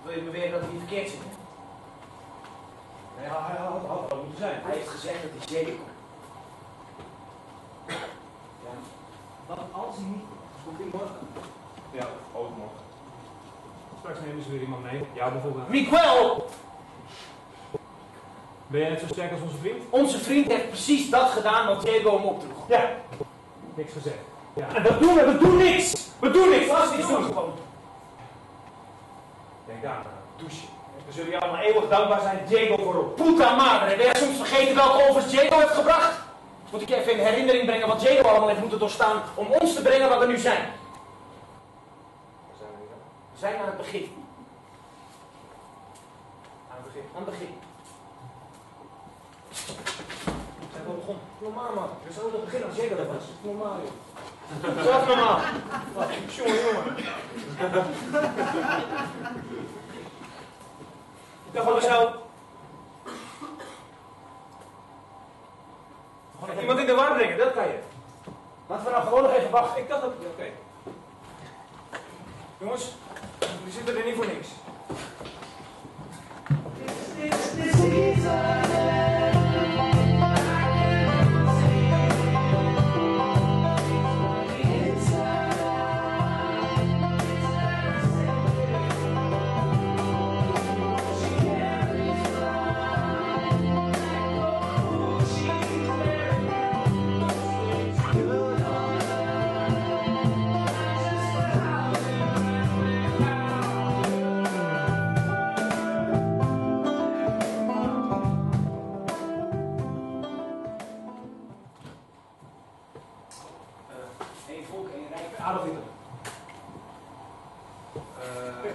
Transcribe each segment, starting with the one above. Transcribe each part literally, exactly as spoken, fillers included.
Wil je beweren dat hij niet verkeerd zit? Nee, hij had het wel moeten zijn. Hij heeft gezegd dat hij Jericho. Ja. Wat als hij niet komt hij morgen? Ja, overmorgen. Straks nemen ze weer iemand mee. Jou bijvoorbeeld. Miguel! Ben jij net zo sterk als onze vriend? Onze vriend heeft precies dat gedaan wat Diego hem opdroeg. Ja. Niks gezegd. Ja. En wat doen we? We doen niks! We doen niks! Laat ons niks doen gewoon. Denk daar aan. Douche. We zullen je allemaal eeuwig dankbaar zijn, Diego, voorop. Puta madre, ben jij soms vergeten welke offers Diego heeft gebracht? Moet ik je even in herinnering brengen wat Diego allemaal heeft moeten doorstaan om ons te brengen waar we nu zijn? Waar zijn we nu dan? We zijn aan het begin. Aan het begin. Aan het begin. We zijn wel begonnen. Normaal man. We zijn ook beginnen als Diego dat was. Normaal joh. Zo is normaal. Jongen, jongen. Ik dacht wel zo. Iemand in de war brengen, dat kan je. Laten we nou gewoon nog even wachten. Ik dacht dat... Oké. Okay. Jongens, we zitten er niet voor niks. Adolf Hitler. Uh,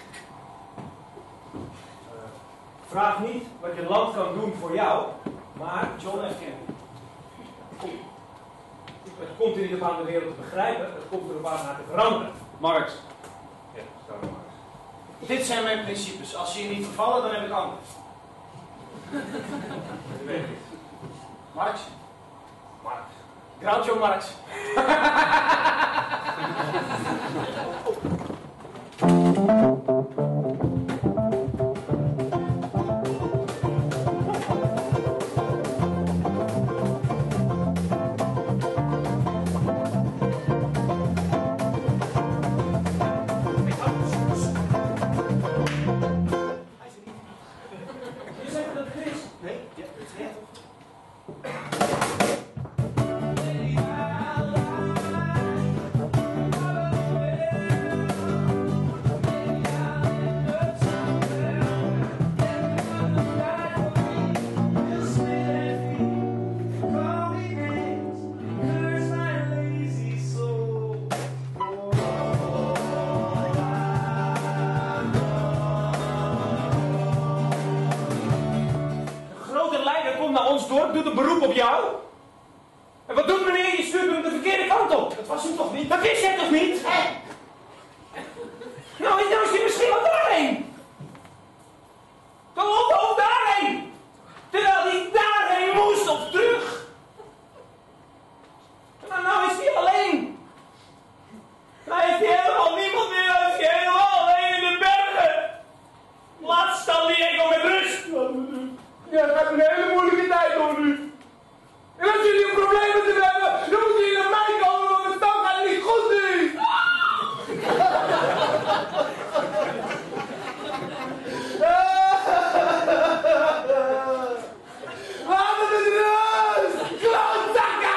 uh, vraag niet wat je land kan doen voor jou, maar John F. Kennedy. Het komt er niet op aan de wereld te begrijpen, het komt erop aan haar te veranderen. Marx. Ja, stel maar Marx. Dit zijn mijn principes. Als ze je niet vervallen, dan heb ik anders. Dat weet ik niet. Marx. Marx. Groucho Marx. Doet een beroep op jou? En wat doet meneer? Je stuurt hem de verkeerde kant op. Dat was u toch niet? Dat wist jij toch niet? Hé! Nou, nou is hij misschien wel daarheen. Dan loopt hij ook daarheen. Terwijl hij daarheen moest of terug. Nou, nou is hij alleen. Nou heeft hij helemaal niemand meer. Nou is hij helemaal alleen in de bergen. Laat staan Diego met rust. Ja, dat gaat een hele moeilijke tijd door nu. En als jullie een probleem met hem hebben, dan moeten jullie naar mij komen, want het stand gaat niet goed nu. Laat me met rust! Klootzakken!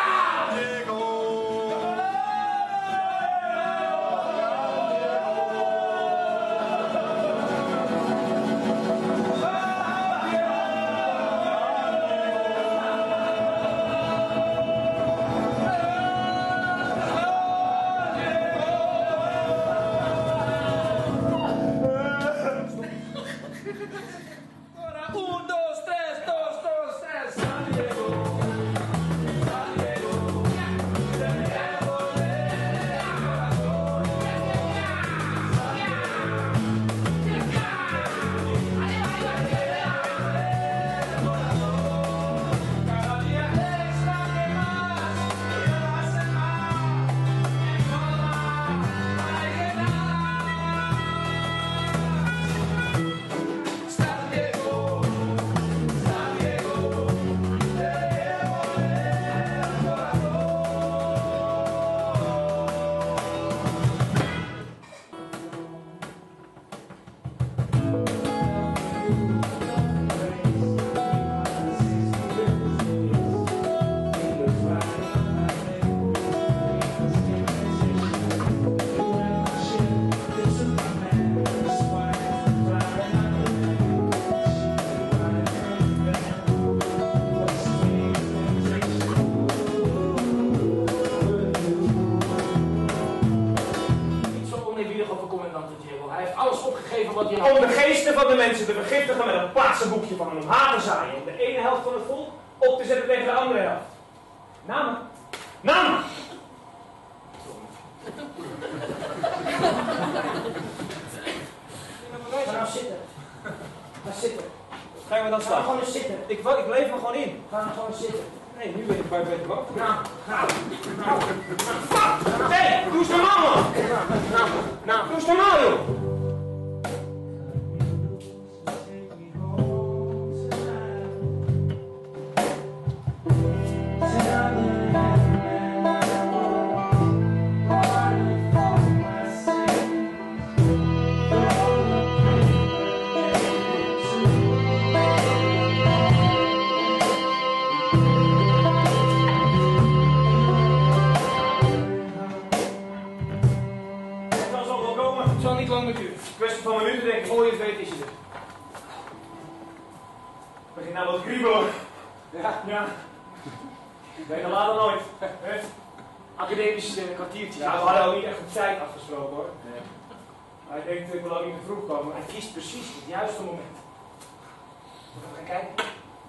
Om de geesten van de mensen te vergiftigen met een plaatsenboekje van een hagelzaaien. Om de ene helft van het volk op te zetten tegen de andere helft. Namen. Namen! Ga nou zitten. Ga zitten. Ga je me dan Ga staan? gewoon eens zitten. Ik, ik leef me gewoon in. Ga nou gewoon eens zitten. Nee, nu ben ik bij het bak. Nou, nou, nou. Fuck! Hé, hey, doe eens normaal, man! Nou, nou. Doe eens normaal, joh! Het zal niet lang meer duren. Kwestie van minuten, denk ik. Voor je het weet is je er. Ik begin nou wat kriebelen. Ja. Ja. Beter later nooit. Hè? Academisch uh, kwartiertje. Ja, we hadden ook niet echt op tijd afgesproken, hoor. Nee. Hij denkt, ik wil ook niet te vroeg komen. Hij kiest precies het juiste moment. Moeten we gaan kijken?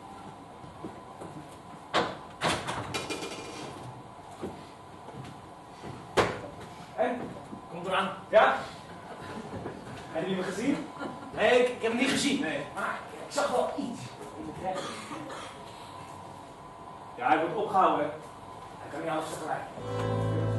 En? Komt eraan. Ja? Heb je die me gezien? Nee, ik, ik heb hem niet gezien. Nee. Maar ik zag wel iets in het recht. Ja, hij wordt opgehouden, hè. Hij kan niet alles tegelijk.